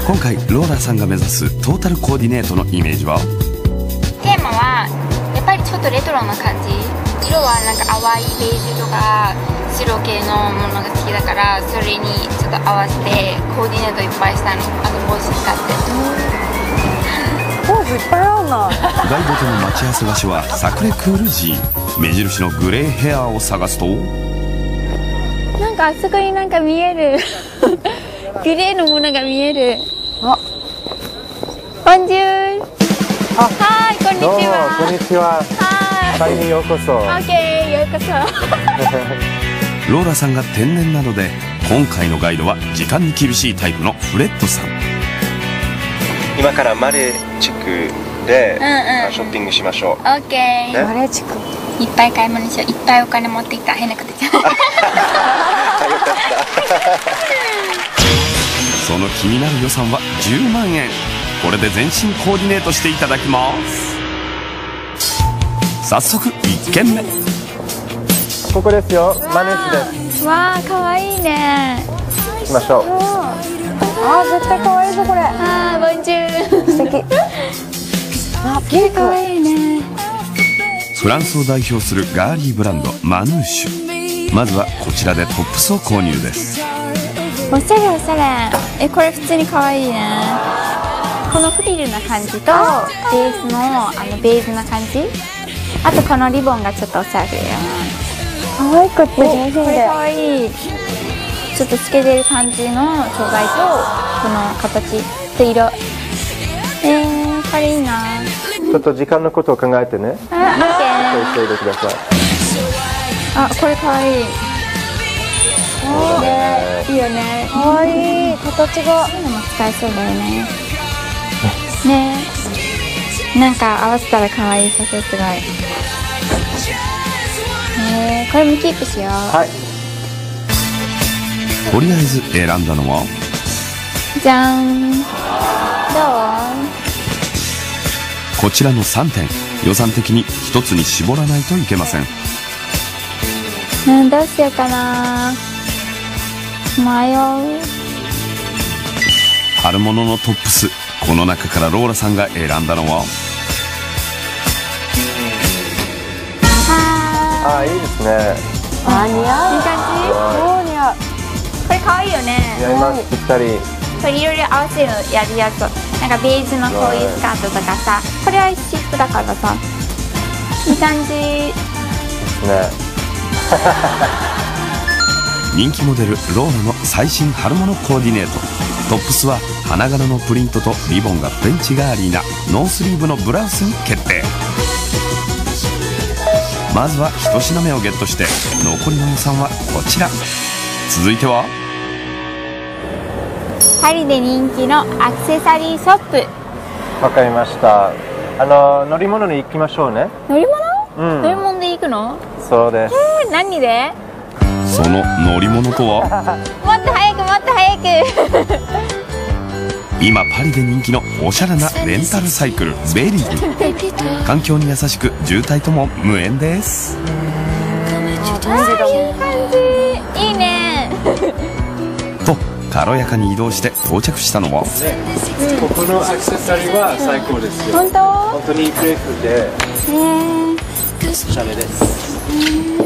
今回ローラさんが目指すトータルコーディネートのイメージは、 テーマはやっぱりちょっとレトロな感じ。色はなんか淡いベージュとか白系のものが好きだから、それにちょっと合わせてコーディネートいっぱいしたの。あと帽子使って。 ポーズいっぱいあるな。 ガイドとの待ち合わせ場所はサクレクール寺院。目印のグレーヘアを探すと、 なんかあそこになんか見えるグレーのものが見える。 あ、 ボンジュール。はい、こんにちは。 こんにちは。 はい。 タイにようこそ。 オッケー、ようこそ。 ローラさんが天然なので、今回のガイドは時間に厳しいタイプのフレッドさん。 今からマレ地区でうんうんショッピングしましょう。 オッケー。 ねマレ地区。 いっぱい買い物しよう。いっぱいお金持ってきた。変なこと言っちゃう。 その気になる予算は10万円。これで全身コーディネートしていただきます。早速1軒目。 ここですよ。マネスでわあ、可愛いね。 す。行きましょう。あー、絶対可愛いぞこれ。 あー、ボンジュール。 素敵。あ、ピンク。 可愛いね。 フランスを代表するガーリーブランドマヌーシュ。まずはこちらでトップスを購入です。 おしゃれおしゃれ。これ普通に可愛いね。このフリルな感じとベースのベージュな感じ。あとこのリボンがちょっとおしゃれよ。 可愛くって上品で。 可愛い。ちょっと透けてる感じの素材とこの形と色。これいいな。 ちょっと時間のことを考えてね。 あ、オッケー。 急いでください。 あ、これ可愛い。いいよね。 可愛い形が。 そういうのも使えそうだよね。ねえ。なんか合わせたら可愛いさ、そうすごい。これもキープしよう。 はい。 とりあえず選んだのは、 じゃん。どう？ こちらの3点。予算的に1つに絞らないといけません。 どうしようかな。迷う。 春物のトップス。この中からローラさんが選んだのは、 あー、いいですね。あ、似合う。 いい感そう似合う。 じ？これ可愛いよね。 似合います。ぴったり。 これいろいろ合わせるのやりやすそう。なんかベージュのこういうスカートとかさ、これは私服だからさ、いい感じ。 ですね。 人気モデルローラの最新春物コーディネート。トップスは花柄のプリントとリボンがフレンチガーリーなノースリーブのブラウスに決定。まずは1品目をゲットして、残りの予算はこちら。続いてはパリで人気のアクセサリーショップ。 わかりました。乗り物に行きましょうね。 乗り物？ うん。 乗り物で行くの？ そうです。 何で？ その乗り物とは、 もっと早くもっと早く。 今パリで人気のおしゃれなレンタルサイクルベリー。環境に優しく渋滞とも無縁です。 あ、いい感じ。いいね。 と軽やかに移動して到着したのは、 ここのアクセサリーは最高ですよ。 本当？ 本当にプレイフルでおしゃれです。